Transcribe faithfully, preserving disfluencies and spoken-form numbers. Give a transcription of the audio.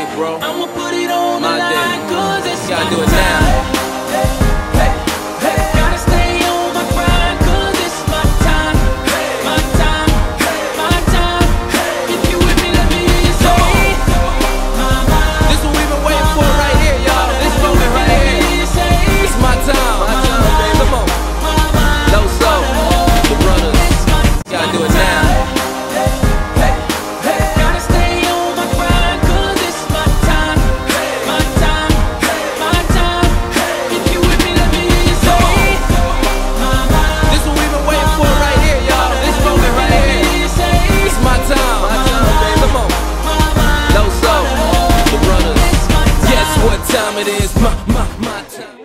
day, bro. I'ma put it on My the day. line, cause it's Gotta my do it time. now. Gotta stay on my grind, cause it's my time. My time, my time. If you with me, let me hear you say, This what we've been waiting for right here, y'all. This moment right here. It's my time. My time, baby. Come on. No soul. The brothers. Gotta do it now. gotta stay on my grind, cause it's my time. My time, my time. If you with me, let me hear you say, This what we've been waiting for right here, y'all. This moment right here. It's my time. My time, baby. Come on. No soul. The brothers. Guess what time it is? My, my, my time.